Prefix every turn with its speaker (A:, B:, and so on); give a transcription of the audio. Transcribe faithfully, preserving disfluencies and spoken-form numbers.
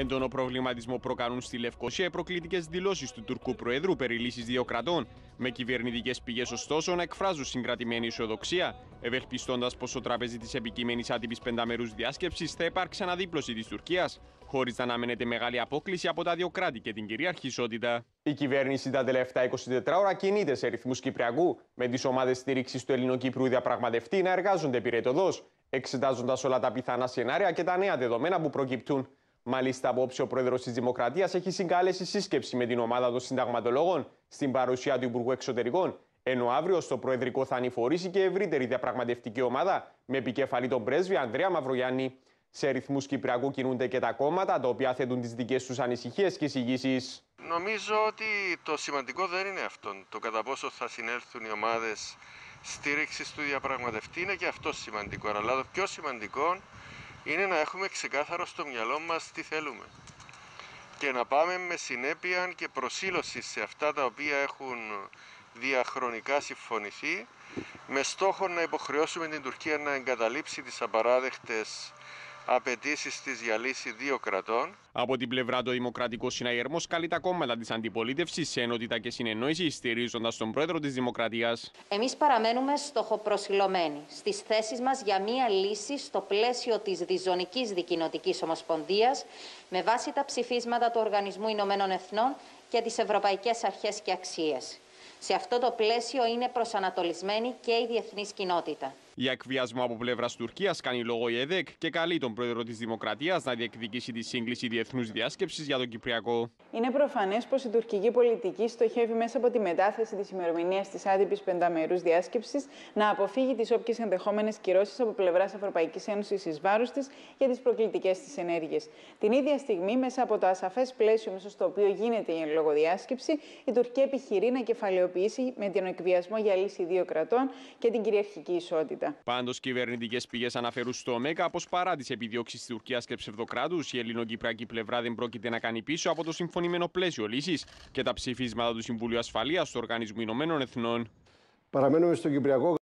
A: Έντονο προβληματισμό προκαλούν στη Λευκοσία οι προκλητικές δηλώσεις του Τουρκού Προέδρου περί λύσης δύο κρατών, με κυβερνητικές πηγές ωστόσο να εκφράζουν συγκρατημένη αισιοδοξία, ευελπιστώντας πως στο τραπέζι της επικείμενης άτυπης πενταμερούς διάσκεψης θα υπάρξει αναδίπλωση της Τουρκίας, χωρίς να αναμένεται μεγάλη απόκλιση από τα δύο κράτη και την κυρίαρχη ισότητα. Η κυβέρνηση τα τελευταία είκοσι τέσσερις ώρα κινείται σε ρυθμούς Κυπριακού, με τις ομάδες στήριξης του Ελληνοκύπρου διαπραγματευτή να εργάζονται πυρετωδώς, εξετάζοντας όλα τα πιθανά σενάρια και τα νέα δεδομένα που προκυπτούν. Μάλιστα, απόψε ο πρόεδρος της Δημοκρατίας έχει συγκαλέσει σύσκεψη με την ομάδα των συνταγματολόγων στην παρουσία του Υπουργού Εξωτερικών, ενώ αύριο στο Προεδρικό θα ανηφορήσει και ευρύτερη διαπραγματευτική ομάδα με επικεφαλή τον πρέσβη Ανδρέα Μαυρογιάννη. Σε ρυθμούς Κυπριακού κινούνται και τα κόμματα, τα οποία θέτουν τις δικές τους ανησυχίες και εισηγήσεις.
B: Νομίζω ότι το σημαντικό δεν είναι αυτό. Το κατά πόσο θα συνέλθουν οι ομάδες στήριξης του διαπραγματευτή είναι και αυτό σημαντικό. Αλλά το πιο σημαντικό είναι να έχουμε ξεκάθαρο στο μυαλό μας τι θέλουμε και να πάμε με συνέπεια και προσήλωση σε αυτά τα οποία έχουν διαχρονικά συμφωνηθεί, με στόχο να υποχρεώσουμε την Τουρκία να εγκαταλείψει τις απαράδεκτες απαιτήσεις της για λύση δύο κρατών.
A: Από την πλευρά του Δημοκρατικό Συναγερμός καλεί τα κόμματα της αντιπολίτευσης σε ενότητα και συνεννόηση, στηρίζοντας τον πρόεδρο της Δημοκρατίας.
C: Εμείς παραμένουμε στοχοπροσιλωμένοι στις θέσεις μας για μία λύση στο πλαίσιο της διζωνικής δικοινοτικής ομοσπονδίας, με βάση τα ψηφίσματα του Οργανισμού Ηνωμένων Εθνών και τις ευρωπαϊκές αρχές και αξίες. Σε αυτό το πλαίσιο είναι προσανατολισμένη και η διεθνής κοινότητα.
A: Για εκβιασμό από πλευράς Τουρκίας κάνει λόγο η ΕΔΕΚ και καλεί τον πρόεδρο της Δημοκρατίας να διεκδικήσει τη σύγκληση διεθνούς διάσκεψης για τον Κυπριακό.
D: Είναι προφανές πως η τουρκική πολιτική στοχεύει μέσα από τη μετάθεση της ημερομηνίας της άτυπης πενταμερούς διάσκεψης να αποφύγει τις όποιες ενδεχόμενες κυρώσεις από πλευράς Ευρωπαϊκής Ένωσης εις βάρος της για τις προκλητικές της ενέργειες. Την ίδια στιγμή, μέσα από το ασαφές πλαίσιο μέσα στο οποίο γίνεται η εν λόγω διάσκεψη, η Τουρκία επιχειρεί να κεφαλαιοποιήσει με τον εκβιασμό για λύση δύο κρατών και την κυριαρχική ισότητα.
A: Πάντως, κυβερνητικές πηγές αναφέρουν στο ΜΕΚΑ πως παρά τις επιδιώξεις της Τουρκίας και ψευδοκράτους, η ελληνοκυπριακή πλευρά δεν πρόκειται να κάνει πίσω από το συμφωνημένο πλαίσιο λύσης και τα ψηφίσματα του Συμβουλίου Ασφαλείας του Οργανισμού Ηνωμένων Εθνών.
E: Παραμένουμε στο Κυπριακό.